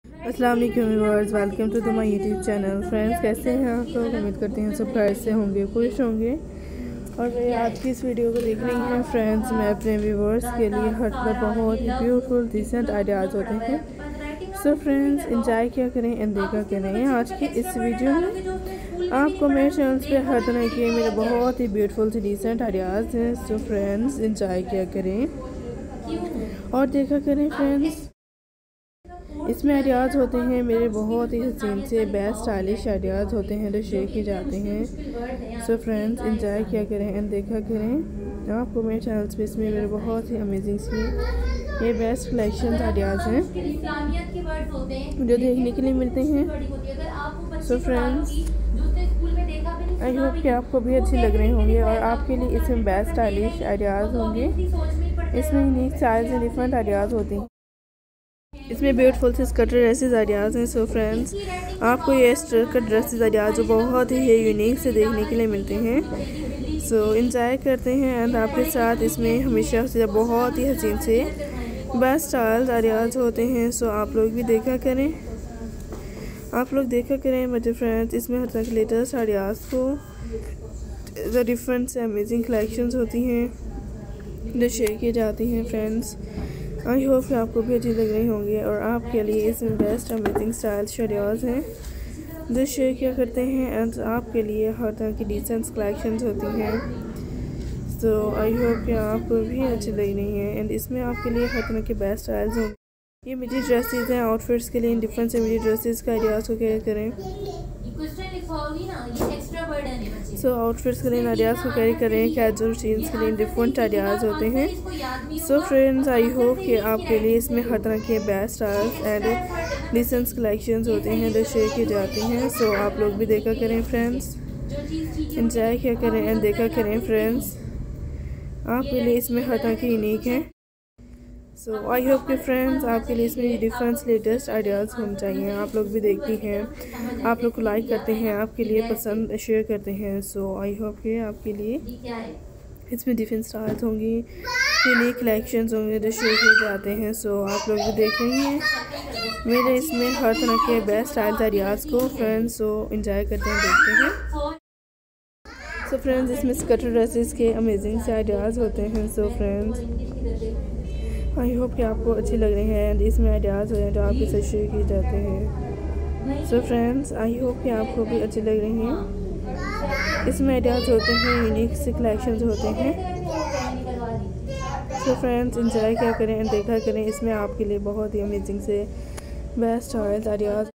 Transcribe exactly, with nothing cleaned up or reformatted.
अस्सलाम वालेकुम viewers, welcome to the my YouTube channel. Friends, कैसे हैं आप लोग? उम्मीद करते हैं सब खैर से होंगे, खुश होंगे। और मैं आज की इस वीडियो को देख रही हैं फ्रेंड्स, मैं अपने व्यूअर्स के लिए हर पर बहुत ही ब्यूटीफुल डिसेंट आइडियाज़ होते हैं। सो फ्रेंड्स, इंजॉय क्या करें एंड देखा करें। आज की इस वीडियो में आपको मेरे चैनल पे हर तरह के मेरे बहुत ही ब्यूटीफुल से डिसेंट आइडियाज़ हैं। सो फ्रेंड्स, इंजॉय क्या करें और देखा करें। फ्रेंड्स, इसमें आइडियाज़ होते हैं मेरे बहुत ही हसीन से बेस्ट स्टाइलिश आइडियाज़ होते हैं जो शेयर किए जाते हैं। सो फ्रेंड्स, इंजॉय किया करें एंड देखा करें। आपको मेरे चैनल पे इसमें मेरे बहुत ही अमेजिंग सी ये बेस्ट कलेक्शन आइडियाज़ हैं जो देखने के लिए मिलते हैं। सो फ्रेंड्स, आई होप कि आपको भी अच्छे लग रहे होंगे और आपके लिए इसमें बेस्ट स्टाइलिश आइडियाज़ होंगे। इसमें unique styles and different ideas होते हैं। इसमें ब्यूटीफुल से स्कर्ट ड्रेसेस आइडियाज़ हैं। सो फ्रेंड्स, आपको ये स्कर्ट ड्रेसेस आइडियाज़ जो बहुत ही यूनिक से देखने के लिए मिलते हैं। सो इंजॉय करते हैं एंड आपके साथ इसमें हमेशा से बहुत ही हसीन से बेस्ट स्टाइल्स आइडियाज़ होते हैं। सो आप लोग भी देखा करें आप लोग देखा करें मेरे फ्रेंड्स। इसमें हर तरह के लेटेस्ट आइडियाज़ को जो डिफरेंट से अमेजिंग कलेक्शंस होती हैं जो शेयर की जाती हैं। फ्रेंड्स, आई होप कि आपको भी अच्छी लग रही होंगी और आपके लिए इसमें बेस्ट अमेजिंग स्टाइल्स आइडियाज़ हैं जो शेयर किया करते हैं एंड आपके लिए हर तरह की डिसेंट कलेक्शंस होती हैं। सो आई होप कि आपको भी अच्छी लग रही हैं एंड इसमें आपके लिए हर तरह के बेस्ट स्टाइल्स होंगे। ये मिडी ड्रेसेस हैं आउटफिट्स के लिए। इन डिफरेंट से मिडी ड्रेसेस का आइडियाज़ को कैरी करें। सो आउटफिट्स के लिए आइडियाज़ को कैरी करें। कैजुअल जीन्स के लिए डिफरेंट आइडियाज़ होते हैं। सो फ्रेंड्स, आई होप कि आपके लिए इसमें हर तरह के best styles and decent collections होते हैं जो शेयर किए जाते हैं। सो आप लोग भी देखा करें फ्रेंड्स, इंजॉय किया करें एंड देखा करें। फ्रेंड्स, आपके लिए इसमें हर तरह के यूनिक हैं। सो आई होप कि फ्रेंड्स आपके लिए इसमें डिफरेंट लेटेस्ट आइडियाज़ होने चाहिए। आप लोग भी देखती हैं, आप लोग को लाइक करते हैं, आपके लिए पसंद शेयर करते हैं। सो आई होप कि आपके लिए इसमें डिफरेंट स्टाइल्स होंगी, यूनिक कलेक्शंस होंगे जो शेयर किए जाते हैं। सो आप लोग भी देख रही हैं मेरे इसमें हर तरह के बेस्ट स्टाइल्स आइडियाज़ को। फ्रेंड्स, सो इंजॉय करते हैं, देखते हैं। सो फ्रेंड्स, इसमें स्कर्ट ड्रेसेस के अमेजिंग से आइडियाज़ होते हैं। सो फ्रेंड्स, आई होप कि आपको अच्छे लग रहे हैं एंड इसमें आइडियाज़ हैं जो आपके साथ शेयर किए जाते हैं। सो फ्रेंड्स, आई होप कि आपको भी अच्छे लग रहे हैं। इसमें आइडियाज़ होते हैं, यूनिक से कलेक्शंस होते हैं। सो फ्रेंड्स, इंजॉय क्या करें एंड देखा करें। इसमें आपके लिए बहुत ही अमेजिंग से बेस्ट आइडियाज़